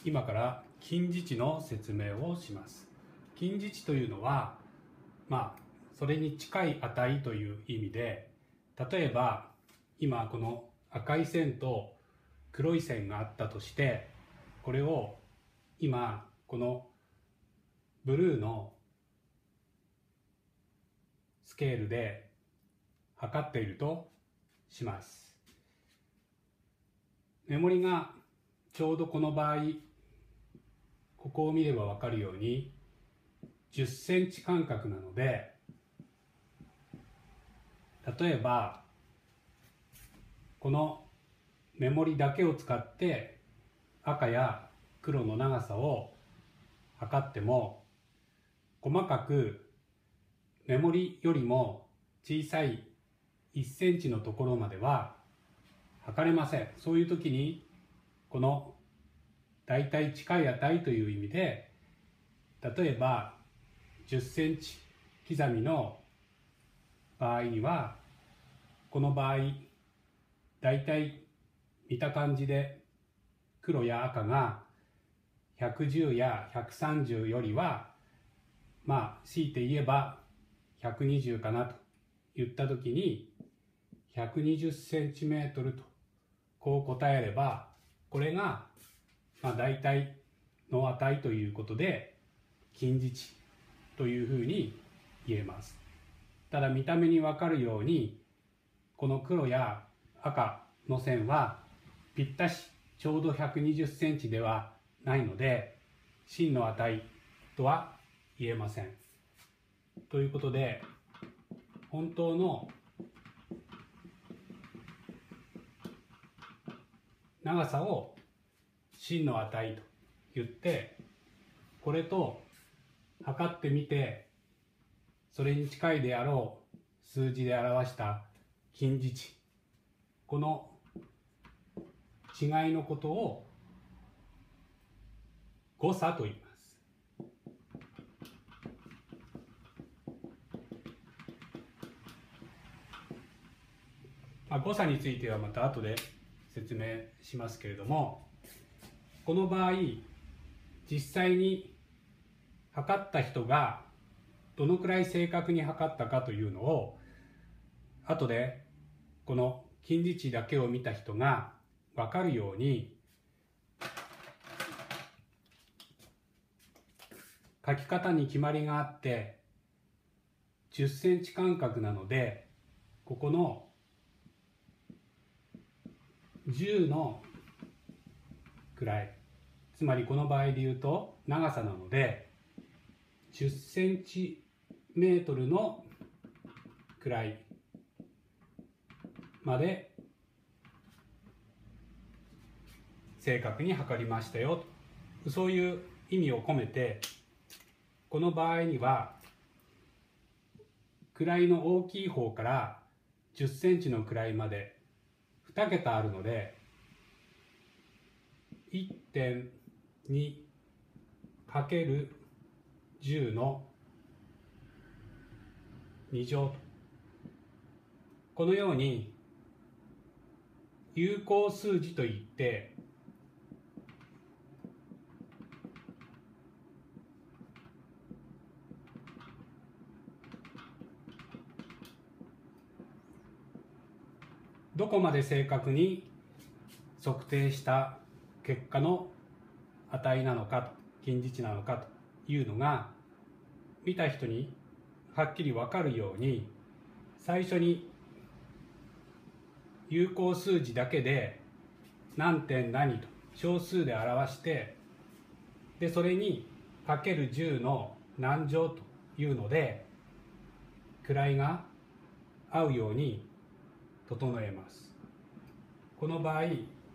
今から近似値の説明をします。近似値というのは、それに近い値という意味で、例えば今この赤い線と黒い線があったとして、これを今このブルーのスケールで測っているとします。目盛りがちょうどこの場合、ここを見れば分かるように10センチ間隔なので、例えばこの目盛りだけを使って赤や黒の長さを測っても、細かく目盛りよりも小さい1センチのところまでは測れません。そういう時にこの大体近い値という意味で、例えば10センチ刻みの場合には、この場合大体見た感じで黒や赤が110や130よりは強いて言えば120かなと言った時に、120センチメートルとこう答えれば、これが大体の値ということで近似値というふうに言えます。ただ見た目に分かるように、この黒や赤の線はぴったしちょうど120センチではないので、真の値とは言えません。ということで、本当の長さを真の値と言って、これと測ってみて、それに近いであろう数字で表した近似値、この違いのことを誤差と言います。誤差についてはまた後で説明しますけれども、この場合実際に測った人がどのくらい正確に測ったかというのを、後でこの近似値だけを見た人が分かるように書き方に決まりがあって、10センチ間隔なので、ここの10の位、つまりこの場合で言うと長さなので、10センチメートルの位まで正確に測りましたよと、そういう意味を込めて、この場合には位の大きい方から10センチの位まで2桁あるので、 1.2 かける10の2乗と、このように有効数字といって、どこまで正確に測定した結果の値なのかと、近似値なのかというのが見た人にはっきり分かるように、最初に有効数字だけで何点何と小数で表して、でそれにかける10の何乗というので位が合うように整えます。この場合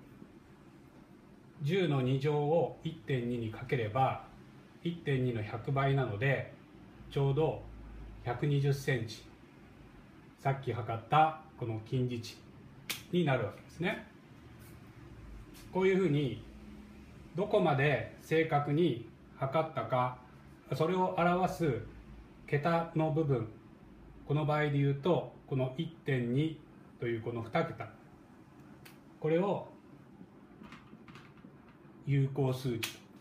10の2乗を 1.2 にかければ 1.2 の100倍なので、ちょうど120センチ、さっき測ったこの近似値になるわけですね。こういうふうにどこまで正確に測ったか、それを表す桁の部分、この場合で言うとこの 1.2 というこの2桁、これを有効数字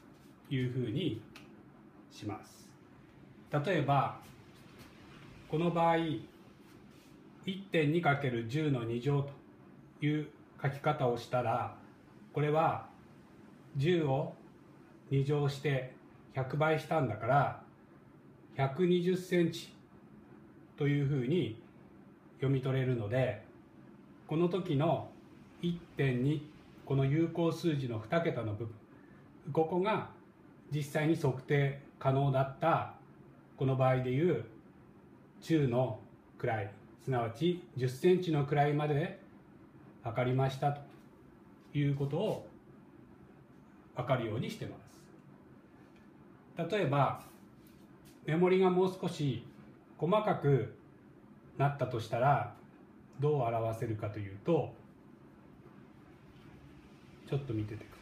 いうふうにします。例えばこの場合 1.2×10 の2乗という書き方をしたら、これは10を2乗して100倍したんだから120センチというふうに読み取れるので、この時の 1.2、 この有効数字の2桁の部分、ここが実際に測定可能だったこの場合でいう中の位、すなわち10センチの位まで測りましたということを分かるようにしてます。例えば目盛りがもう少し細かくなったとしたらどう表せるかというと、ちょっと見ててく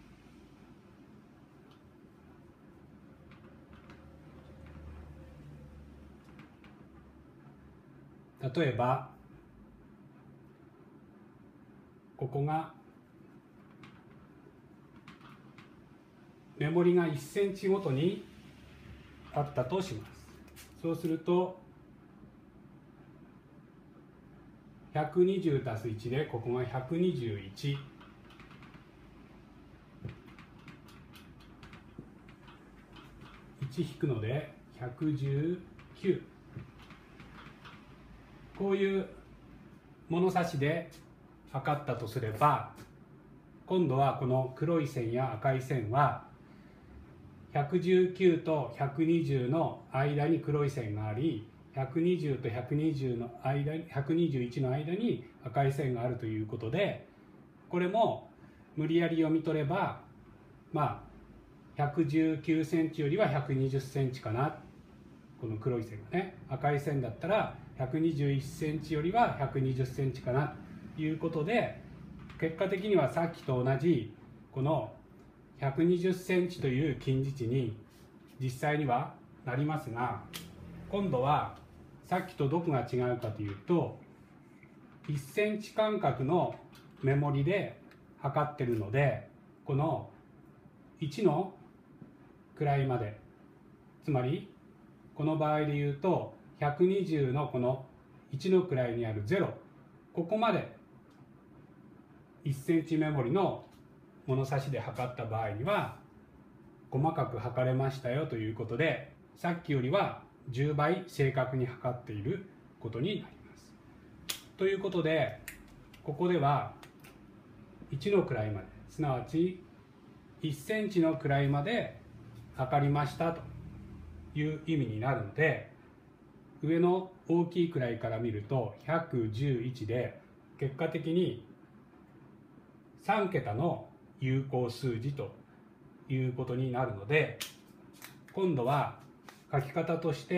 ださい。例えばここが目盛りが1センチごとにあったとします。そうすると120足す1でここが121、1引くので119、こういう物差しで測ったとすれば、今度はこの黒い線や赤い線は119と120の間に黒い線があり、120と120の間に121の間に赤い線があるということで、これも無理やり読み取れば、119センチよりは120センチかな、この黒い線がね。赤い線だったら121センチよりは120センチかなということで、結果的にはさっきと同じこの120センチという近似値に実際にはなりますが、今度はさっきとどこが違うかというと、1センチ間隔の目盛りで測ってるので、この1の位まで、つまりこの場合で言うと120のこの1の位にある0、ここまで1センチ目盛りの物差しで測った場合には細かく測れましたよということで、さっきよりは10倍正確に測っていることになります。ということで、ここでは1の位まで、すなわち1センチの位まで測りましたという意味になるので、上の大きい位から見ると111で、結果的に3桁の有効数字ということになるので、今度は書き方として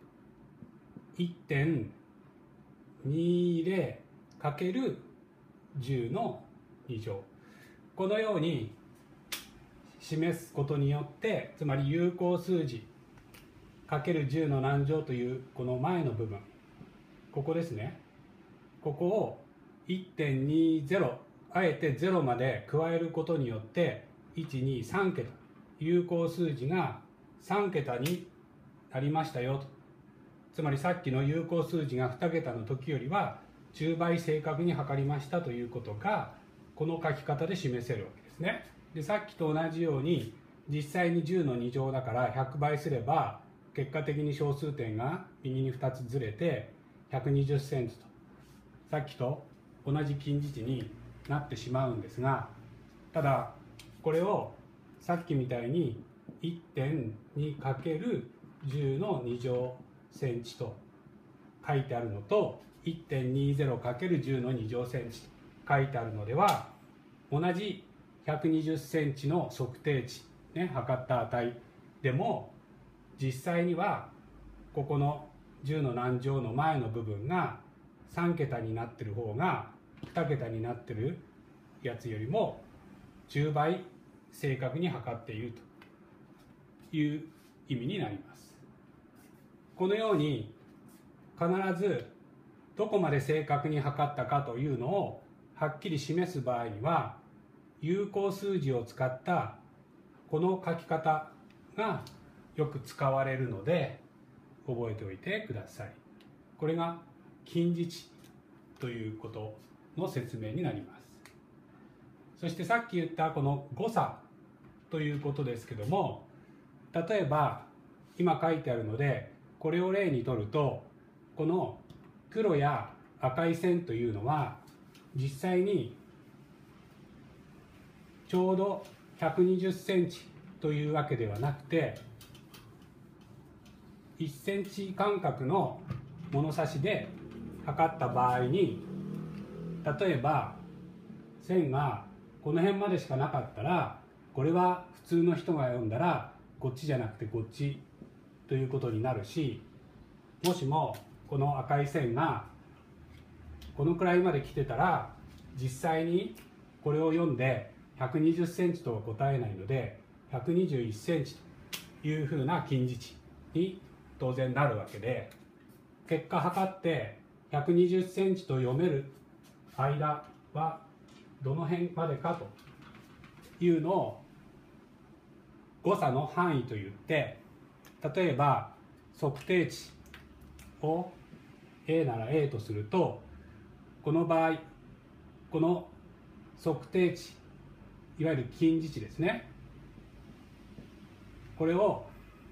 1.20×10 の2乗、このように示すことによって、つまり有効数字かける10の何乗というこの前の部分、ここですね、ここを 1.20、あえて0まで加えることによって123桁有効数字が3桁になりましたよと。つまりさっきの有効数字が2桁の時よりは10倍正確に測りましたということがこの書き方で示せるわけですね。でさっきと同じように実際に10の2乗だから100倍すれば結果的に小数点が右に2つずれて120センチとさっきと同じ近似値になってしまうんですが、ただこれをさっきみたいに 1.2×10 の2乗センチと書いてあるのと 1.20×10 の2乗センチと書いてあるのでは、同じ120センチの測定値、測った値でも実際にはここの10の何乗の前の部分が3桁になってる方が2桁になってるやつよりも10倍正確に測っているという意味になります。このように必ずどこまで正確に測ったかというのをはっきり示す場合には、有効数字を使ったこの書き方がよく使われるので覚えておいてください。これが近似値ということの説明になります。そしてさっき言ったこの誤差ということですけども、例えば今書いてあるのでこれを例にとると、この黒や赤い線というのは実際にちょうど120センチというわけではなくて、1センチ間隔の物差しで測った場合に、例えば線がこの辺までしかなかったら、これは普通の人が読んだらこっちじゃなくてこっちということになるし、もしもこの赤い線がこのくらいまで来てたら、実際にこれを読んで120センチとは答えないので121センチというふうな近似値に当然なるわけで、結果測って120センチと読める間はどの辺までかというのを誤差の範囲といって、例えば測定値を A なら A とすると、この場合この測定値、いわゆる近似値ですね、これを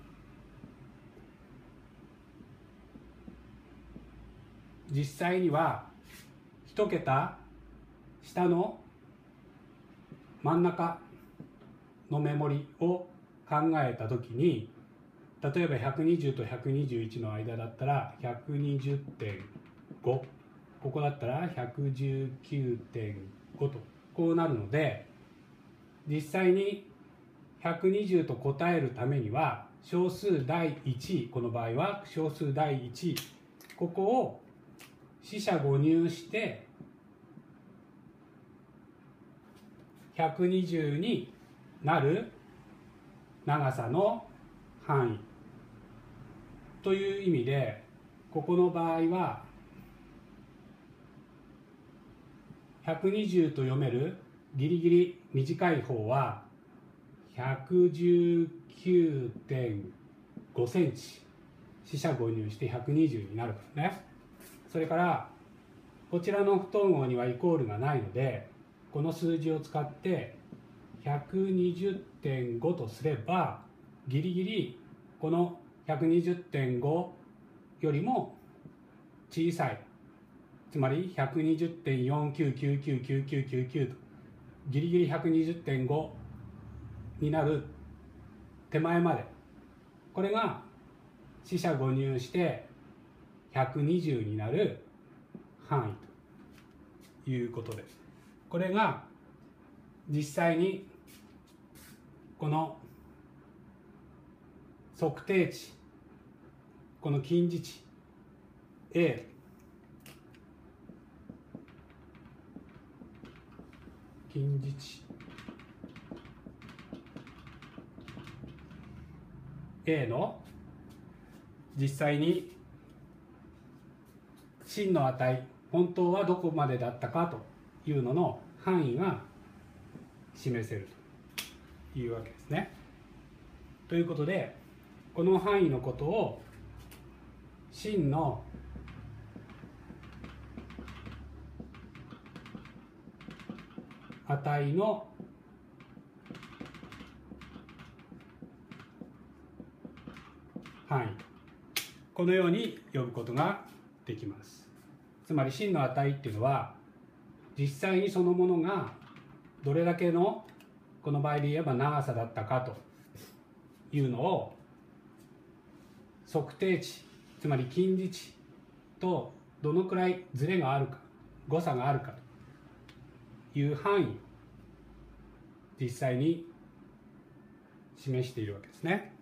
実際には1桁下の真ん中の目盛りを考えたときに、例えば120と121の間だったら 120.5、 ここだったら 119.5 とこうなるので、実際に120と答えるためには小数第1位、この場合は小数第1位、ここを四捨五入して120になる長さの範囲という意味で、ここの場合は120と読めるギリギリ短い方は 119.5 センチ四捨五入して120になるからね。それからこちらの不等号にはイコールがないので、この数字を使って120.5 とすればギリギリこの 120.5 よりも小さい、つまり 120.49999999 とギリギリ 120.5 になる手前まで、これが四捨五入して120になる範囲ということです。これが実際にこの測定値、この近似値 A、 近似値 A の実際に真の値、本当はどこまでだったかというのの範囲が示せるというわけですね。ということで、この範囲のことを真の値の範囲、このように呼ぶことができます。つまり真の値っていうのは実際にそのものがどれだけの、この場合で言えば長さだったかというのを測定値、つまり近似値とどのくらいズレがあるか、誤差があるかという範囲を実際に示しているわけですね。